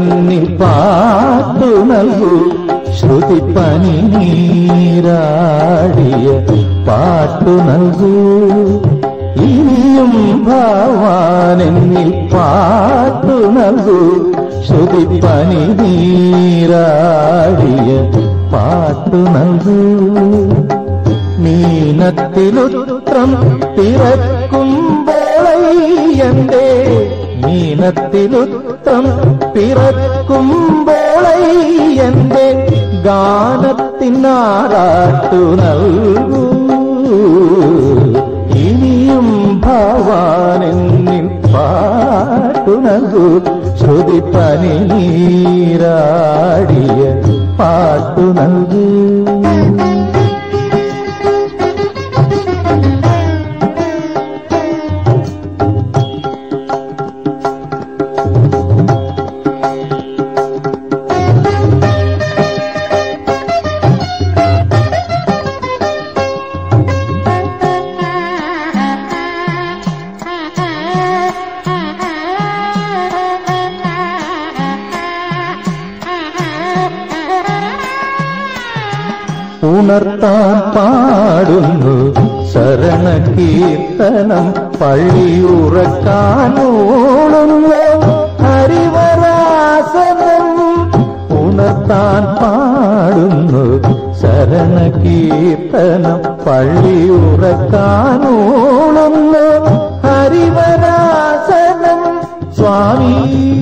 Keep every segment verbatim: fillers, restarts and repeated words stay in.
എന്നിൽ പാട്ടു നൽകൂ ശ്രുതിപ്പനി നീരാടിയ പാട്ടു നൽകൂ ഇനിയും ഭവാനെന്നിൽ പാട്ടു നൽകൂ ശ്രുതിപ്പനി നീരാടിയ പാട്ടു നൽകൂ മീനത്തിലുത്രം പിറക്കുമ്പോളയ്യന്റെ മീനത്തിലുത്രം പിറക്കുമ്പോളയ്യന്റെ ഗാനത്തിനാറാട്ടു നൽകൂ ഇനിയും ഭവാനെന്നിൽ പാട്ടു നൽകൂ ശ്രുതിപ്പനി നീരാടിയ പാട്ടു നൽകൂ ഉണർത്താൻ പാടുന്നു ശരണകീർത്തനം പള്ളിയുറക്കാനോടുന്നു ഹരിവരാസനം ഉണർത്താൻ പാടുന്നു ശരണകീർത്തനം പള്ളിയുറക്കാനോടുന്നു ഹരിവരാസനം സ്വാമി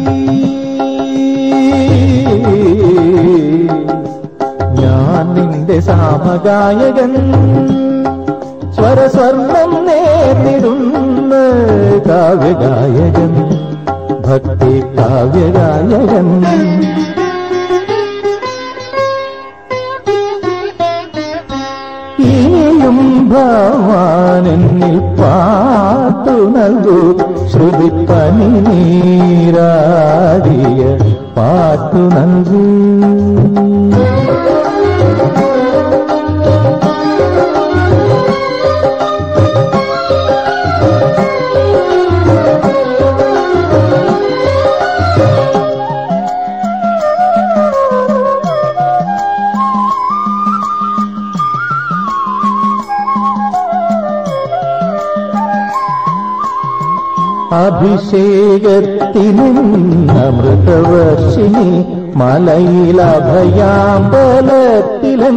ഞാൻ നിന്റെ സാമഗായകൻ സ്വരസ്വർണം നേരിടുന്ന കാവ്യഗായകൻ ഭക്തി കാവ്യഗായകൻ ഇനിയും ഭവാനെന്നിൽ പാട്ടു നൽകൂ ശ്രുതിപ്പനി നീരാടിയ പാട്ടു നൽകൂ അഭിഷേകത്തിനമൃതവർഷിണി മലയിലഭയാമ്പലത്തിലൻ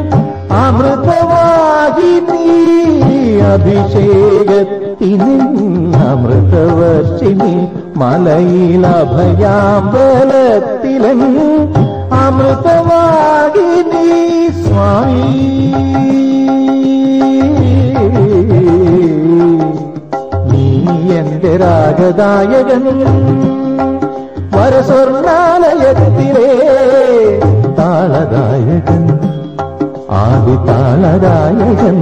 അമൃതവാഹിനി അഭിഷേകത്തിനമൃതവർഷിണി മലയിലഭയാമ്പലത്തിലൻ അമൃതവാഹിനി സ്വാമി എന്റെ രാഗദായകൻ വരസ്വർണാലയത്തിലെ താളദായകൻ ആദി താളദായകൻ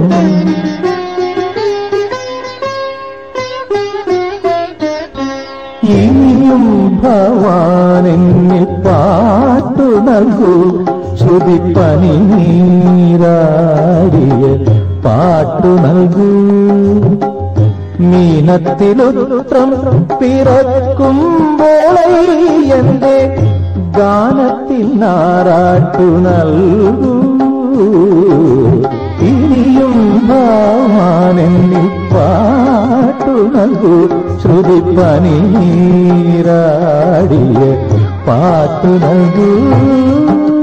ഇനിയും ഭവാനെന്നിൽ പാട്ടു നൽകൂ ശ്രുതിപ്പനി നീരാടിയ പാട്ടു നൽകൂ മീനത്തിലുത്രം പിറക്കുമ്പോളയ്യന്റെ ഗാനത്തിനാറാട്ടു നൽകൂ ഇനിയും ഭവാനെന്നിൽ പാട്ടു നൽകൂ ശ്രുതിപ്പനി നീരാടിയ പാട്ടു നൽകൂ